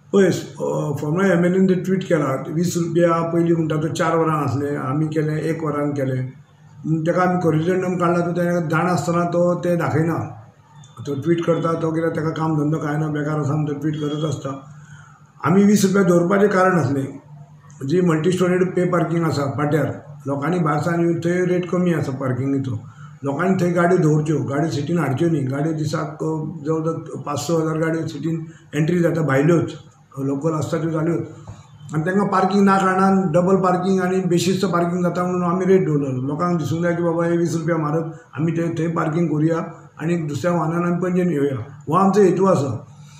पळय farmer MLN ते tweet केला 20 रुपया पयलीं म्हणटा तो 4 वरां आसले, आमी केले 1 वरान केले. ताका आमी कोरिजंडम काडला तो ताणें जाण आसतना तो ते दाखयना. तो ट्वीट करता तो कित्याक ताका काम धंदो काय ना, बेकार आसा म्हणून तो ट्वीट करत आसता. आमी 20 रुपया दवरपाचें कारण आसलें जी मल्टी स्टोरेड पे पार्किंग आसा पाट्यार, लोकांनी भायर सावन येवन थंय रेट कमी आसा पार्किंगेचो. लोकांनी थंय गाडयो दवरच्यो, गाडयो सिटीन हाडच्यो न्ही. गाडयो दिसाक जवळ जवळ 5-6 हजार गाडयो सिटीन एंट्री जाता, भायल्योच लोकल आसता त्यो जाल्योच. आनी तांकां पार्किंग ना कारणान डबल पार्किंग आनी बेशिस्त पार्किंग जाता म्हणून आमी रेट दवरलो. लोकांक दिसूंक जाय की बाबा हे 20 रुपया म्हारग, आमी थंय पार्किंग करुया आनी दुसऱ्या वाहनान आमी पणजेन येवया, हो आमचो हेतू आसा.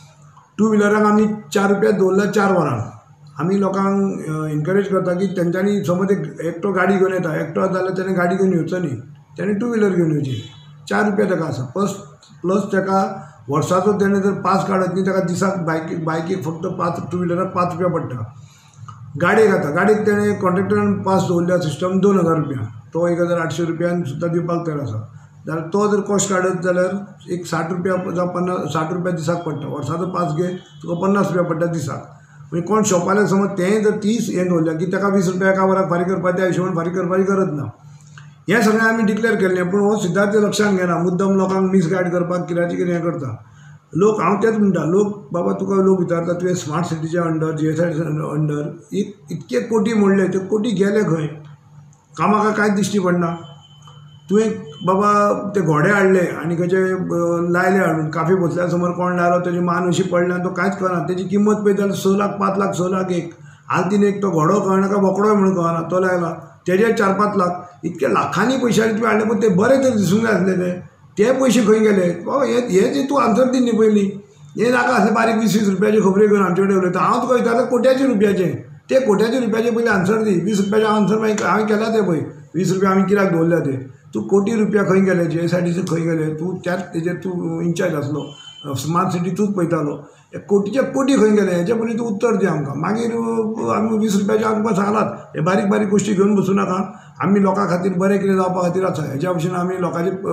2 व्हिलरांक आमी 4 रुपया दवरला 4 वरां. आमी लोकांक एनकरेज करता की तेंच्यांनी समज एकटो गाडी घेवन येता, एकटो जाल्यार ताणें गाडी घेवन येवचो न्ही, ताणें 2 व्हिलर घेवन येवची. 4 रुपया ताका आसा. प्लस ताका वर्साचो ताणें जर पास काडत न्ही ताका दिसाक बायकीक फक्त 2 व्हिलराक 5 रुपया पडटा. गाडयेक आता गाडयेक ताणें कॉन्ट्रॅक्टरान पास दवरल्या सिस्टम 2000 रुपया, तो 1800 रुपयान सुद्दां दिवपाक तयार आसा. जाल्यार तो जर कॉस्ट काडत जाल्यार एक 60 रुपया जावं 60 रुपया दिसाक पडटा. वर्साचो पास घे तुका 50 रुपया पडटा दिसाक. म्हणजे कोण शॉपाले समज तें जर 30 हें दवरलें की ताका 20 रुपया एका वराक फारीक करपाक त्या हिशोबान फारीक करपाची गरज ना. हें सगळें आमी डिक्लेअर केल्लें, पूण हो सिद्धार्थ लक्षांत घेना, मुद्दम लोकांक मिसगायड करपाक कित्याचें कितें हें करता. लोक हांव तेच म्हणटा, लोक बाबा तुका लोक विचारता तुवें स्मार्ट सिटीच्या अंडर GSI अंडर इतके कोटी मोडले, ते कोटी गेले खंय? कामाक कांयच दिश्टी पडना. तुवें बाबा ते घोडे हाडले आनी खंयचे लायले हाडून काफे बसल्या समोर कोण लायलो तेजी मान अशी पडली आनी तो कांयच कळना. तेजी किंमत पळयत जाल्यार 6 लाख 5 लाख 6 लाख एक. हालतीन एक तो घोडो कळना का बोकडाय म्हणून कळना, तो लायला तेजे 4-5 लाख. इतके लाखांनी पयशांनी तुवें हाडले, पण ते बरे तर दिसूंक जाय आसले. ते पयशे खंय गेले? बाबा हे तूं आन्सर दी न्ही पयलीं. हे नाका आसले बारीक 20-20 रुपयाचे खबऱ्यो घेवन आमचे कडेन उलयता. हांव तुका विचारता कोट्याचे रुपयाचे, ते कोट्याचे रुपयाचे पयलीं आन्सर दी. 20 रुपयाचे आन्सर मागीर हांवें केला ते पळय 20 रुपया आमी कित्याक दवरल्या ते. तूं कोटी रुपया खंय गेले, GSIDC खंय गेले? तूं त्याच तेजेर तूं इन्चार्ज आसलो, स्मार्ट सिटी तूंच पळयतालो. कोटीचे कोटी खंय गेले हेचे पयलीं तूं उत्तर दी आमकां. मागीर आमी 20 रुपयाचे आमकां सांगलात हे बारीक बारीक गोश्टी घेवन बसूं नाका. आमी लोकां खातीर बरें कितें जावपा खातीर आसा. हेच्या भशेन आमी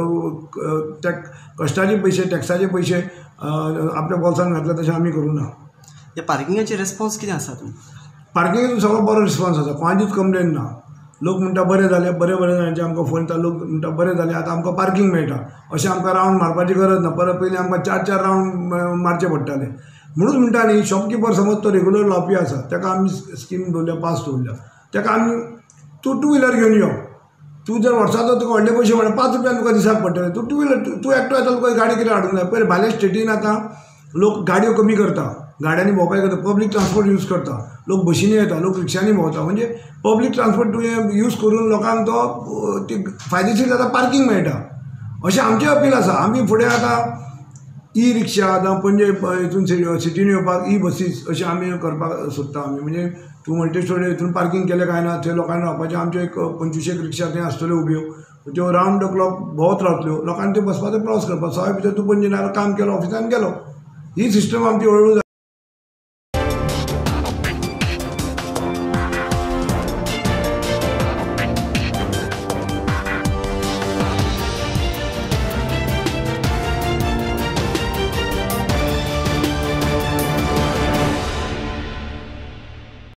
लोकांचे कश्टाचे पयशे, टॅक्साचे पयशे आपल्या बोल्सान घातले तशें आमी करूं ना. हे पार्किंगाचे रेस्पॉन्स कितें आसा? पार्किंगाचो सगळो बरो रिस्पॉन्स आसा, कोणाचीच कंप्लेन ना. लोक म्हणटा बरें जालें, बरें जाणांचे आमकां फोन येता. लोक म्हणटा बरें जालें, आतां आमकां पार्किंग मेळटा. अशें आमकां रावंड मारपाची गरज ना. परत पयलीं आमकां 4-4 रावंड मारचे पडटाले. म्हणून म्हणटा न्ही, शॉपकिपर समज तो रेग्युलर लावपी आसा, ताका आमी स्कीम दवरल्या, पास दवरल्या. ताका आमी तूं 2 व्हिलर घेवन यो. तूं जर वर्साचो तुका व्हडले पयशे म्हणटा 5 रुपयान तुका दिसाक पडटले. तूं 2 व्हिलर तूं एकटो येता, तुका गाडी कितें हाडूंक जाय? पळय भायल्या स्टेटीन आतां लोक गाडयो कमी करता, गाड्यांनी भोंवपाक करता, पब्लीक ट्रान्सपोर्ट यूज करता. लोक बशींनी येता, लोक रिक्षांनी भोंवता. म्हणजे पब्लीक ट्रान्सपोर्ट तुवें यूज करून लोकांक तो ती फायदेशीर जाता, पार्किंग मेळटा. अशें आमचें अपील आसा. आमी फुडें आतां ई रिक्षा जावं पणजे हितून सिटीन येवपाक ई बसीस अशें आमी करपाक सोदता. आमी म्हणजे तूं मल्टी स्टोरेज हितून पार्किंग केलें काय ना, थंय लोकांनी रावपाचें. आमच्यो एक 25 रिक्षा थंय आसतल्यो उब्यो, त्यो रावंड द क्लॉक भोंवत रावतल्यो. लोकांनी त्यो बसपाचो प्रवास करपाक. सवाय भितर तूं पणजेन काम केलो, ऑफिसान गेलो. ही सिस्टम आमची हळू